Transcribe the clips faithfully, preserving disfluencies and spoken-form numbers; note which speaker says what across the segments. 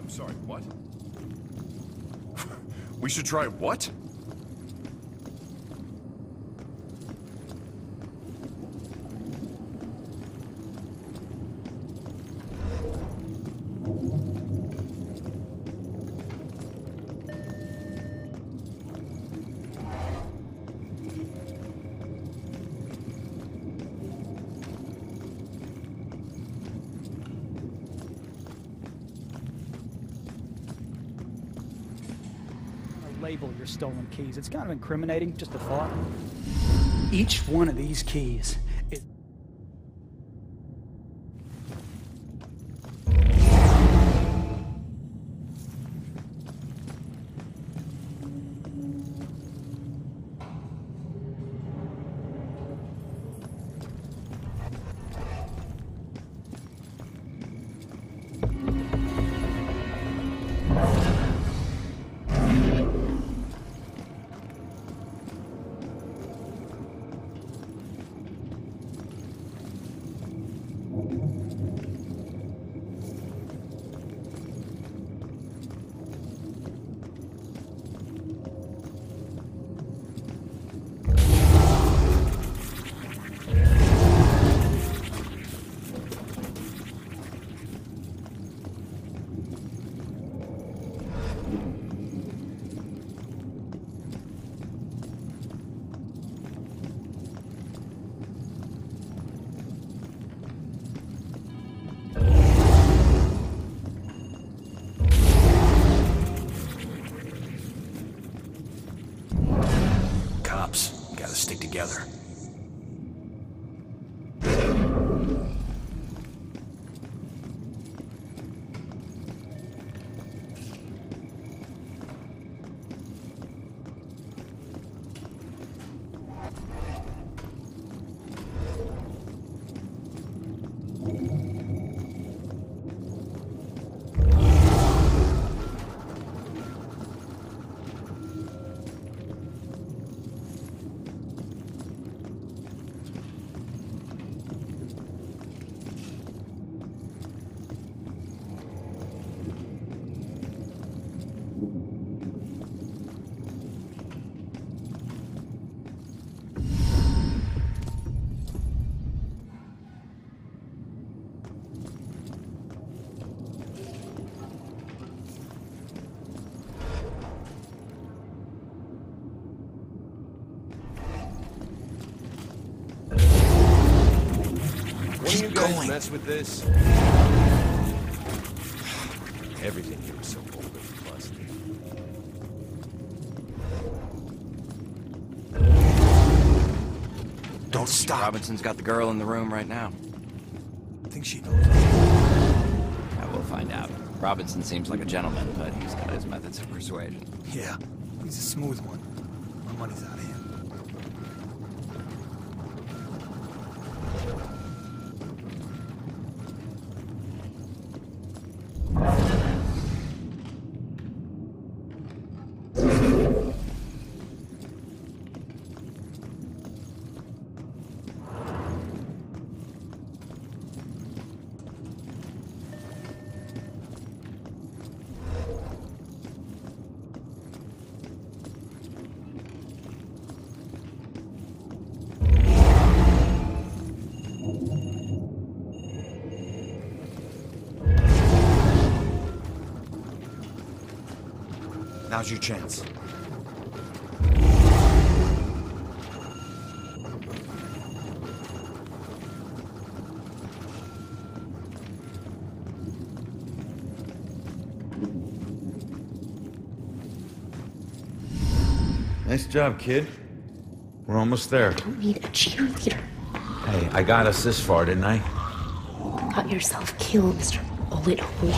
Speaker 1: sorry, what? We should try what?
Speaker 2: Label your stolen keys. It's kind of incriminating, just a thought. Each one of these keys is...
Speaker 1: Gotta stick together.
Speaker 3: When you guys mess with this? Everything here is so old and busted.
Speaker 1: Don't stop.
Speaker 4: Robinson's got the girl in the room right now.
Speaker 1: I think she knows.
Speaker 4: I will find out. Robinson seems like a gentleman, but he's got his methods of persuasion.
Speaker 5: Yeah, he's a smooth one. My money's out of him.
Speaker 1: Now's your chance.
Speaker 6: Nice job, kid. We're almost there.
Speaker 7: I don't need a cheerleader.
Speaker 6: Hey, I got us this far, didn't I?
Speaker 7: You got yourself killed, Mister Bullet Holes.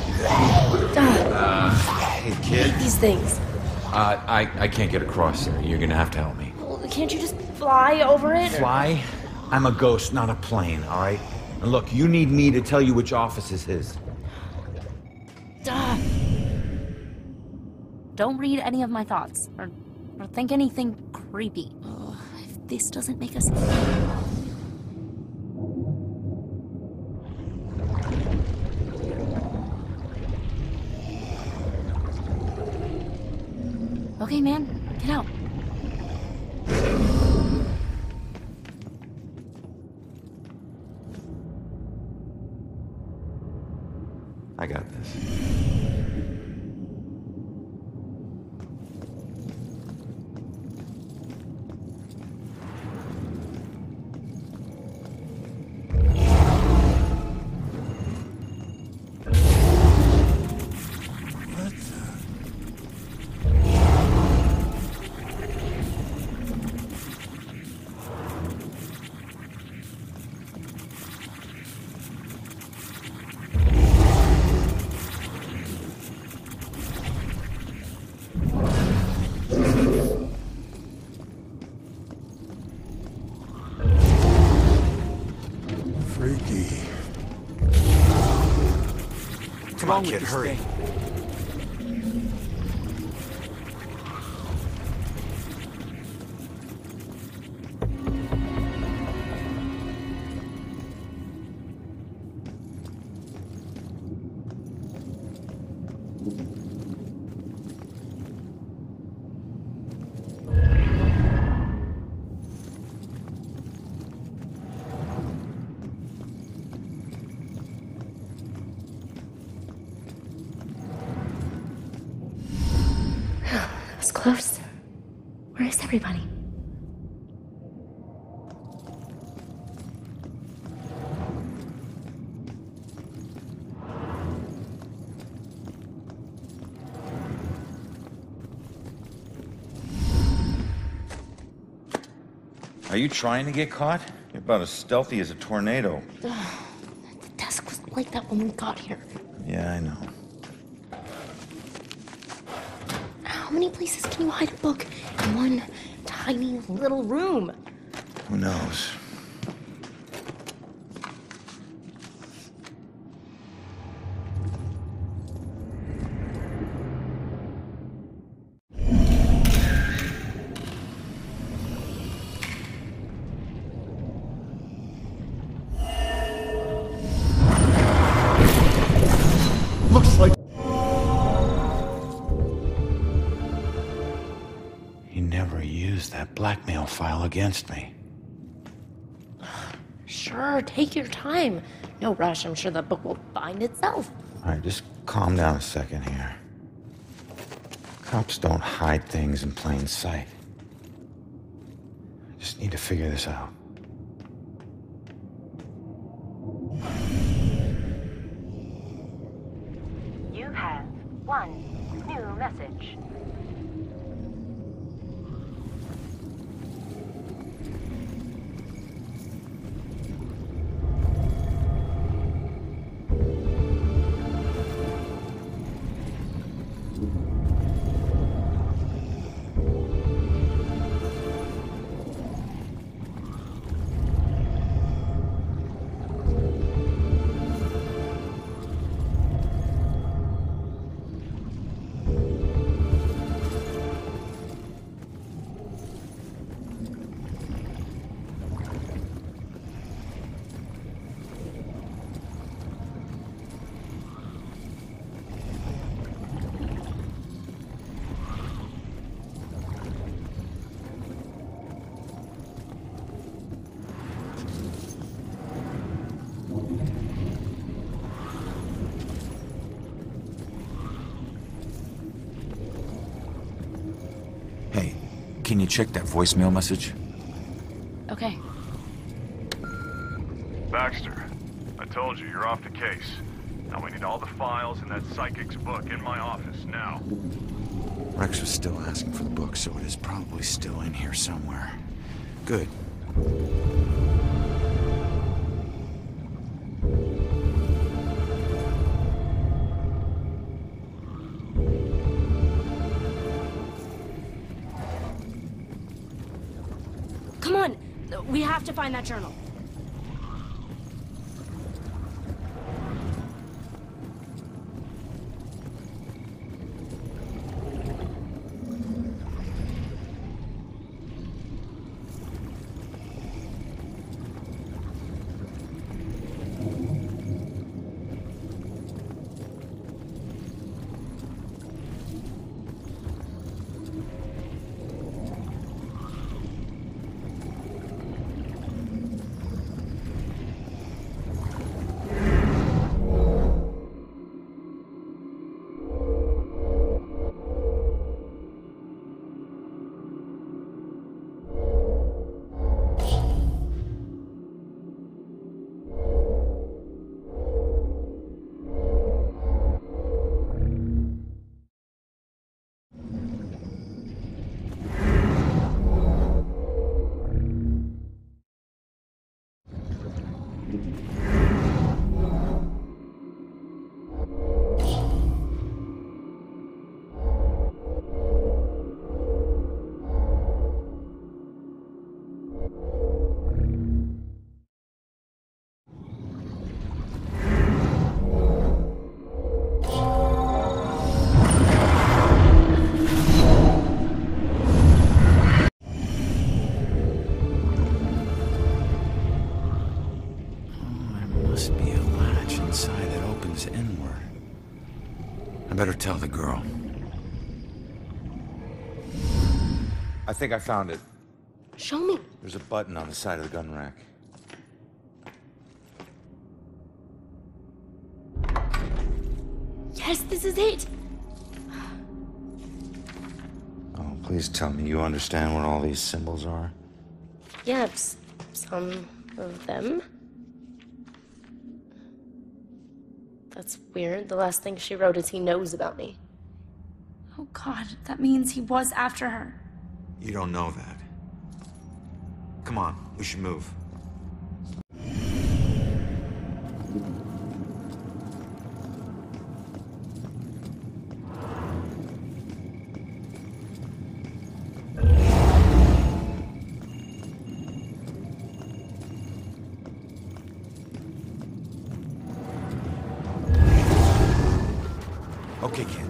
Speaker 6: Uh, hey, kid.
Speaker 7: These things.
Speaker 6: Uh, I, I can't get across there. You're gonna have to help me.
Speaker 7: Well, can't you just fly over it? Or...
Speaker 6: Fly? I'm a ghost, not a plane, all right? And look, you need me to tell you which office is his.
Speaker 8: Duh. Don't read any of my thoughts, or, or think anything creepy. Ugh, if this doesn't make us... Okay, man, get out.
Speaker 6: I got this.
Speaker 5: Freaky.
Speaker 1: Come on, kid, hurry.
Speaker 7: That was close. Where is everybody?
Speaker 6: Are you trying to get caught? You're about as stealthy as a tornado.
Speaker 7: The desk was like that when we got here.
Speaker 6: Yeah, I know.
Speaker 7: How many places can you hide a book in one tiny little room?
Speaker 6: Who knows? Looks like he never used that blackmail file against me.
Speaker 7: Sure, take your time. No rush, I'm sure the book will bind itself.
Speaker 6: All right, just calm down a second here. Cops don't hide things in plain sight. I just need to figure this out.
Speaker 9: You have one new message.
Speaker 1: Hey, can you check that voicemail message?
Speaker 8: Okay.
Speaker 10: Baxter, I told you, you're off the case. Now we need all the files in that psychic's book in my office, now.
Speaker 1: Rex was still asking for the book, so it is probably still in here somewhere. Good.
Speaker 7: Come on, we have to find that journal.
Speaker 1: I better tell the girl.
Speaker 6: I think I found it.
Speaker 7: Show me.
Speaker 6: There's a button on the side of the gun rack.
Speaker 7: Yes, this is it.
Speaker 6: Oh, please tell me you understand what all these symbols are.
Speaker 7: Yeah, s- some of them. That's weird. The last thing she wrote is he knows about me.
Speaker 8: Oh god, that means he was after her.
Speaker 1: You don't know that. Come on, we should move. Okay, kid.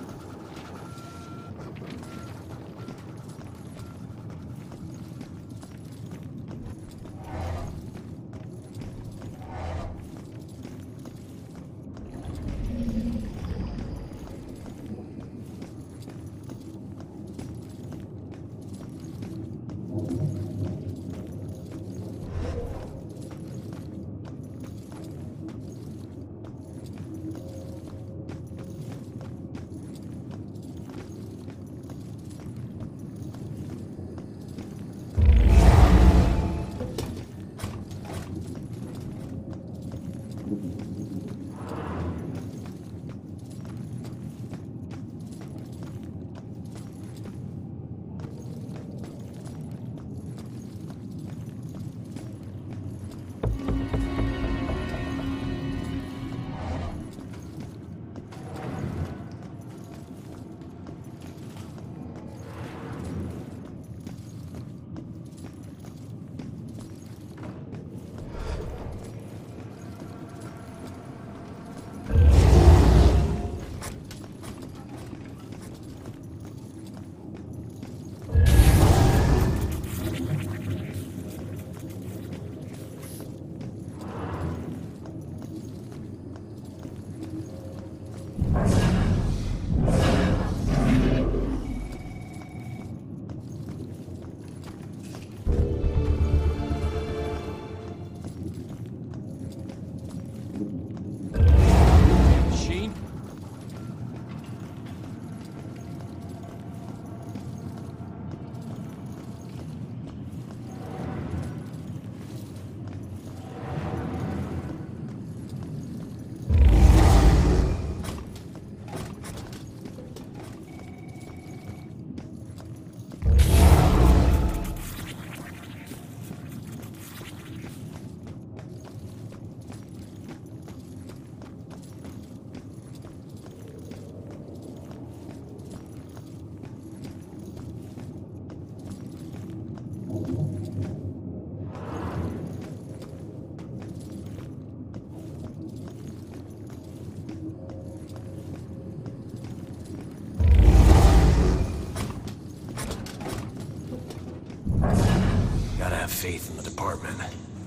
Speaker 3: Gotta have faith in the department.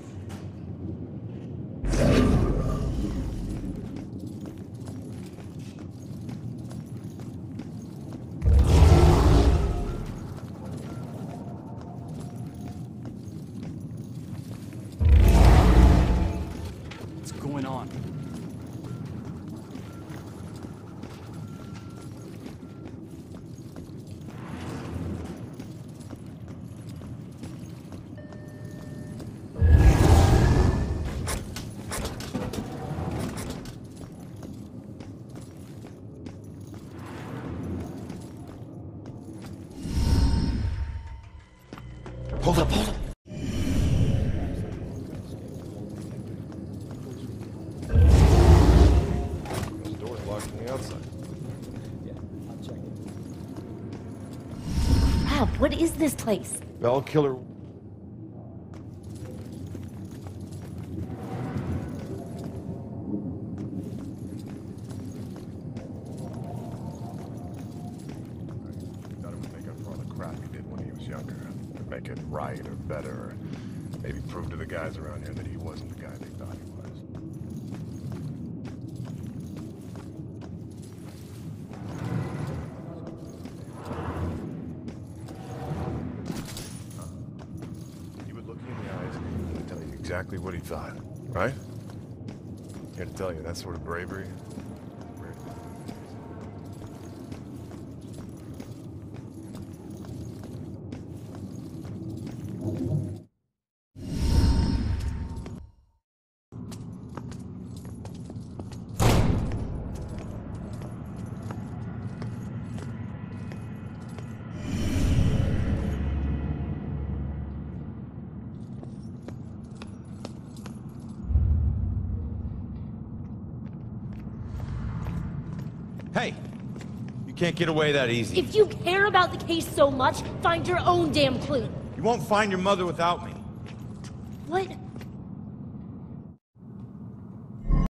Speaker 2: What's going on?
Speaker 6: Hold up, hold up.
Speaker 7: Rob, what is this place?
Speaker 3: Bell killer.
Speaker 10: Make it right or better, or maybe prove to the guys around here that he wasn't the guy they thought he was. He would look you in the eyes and tell you exactly what he thought, right? Here to tell you that sort of bravery.
Speaker 6: Hey! You can't get away that easy.
Speaker 7: If you care about the case so much, find your own damn clue.
Speaker 6: You won't find your mother without me.
Speaker 7: What?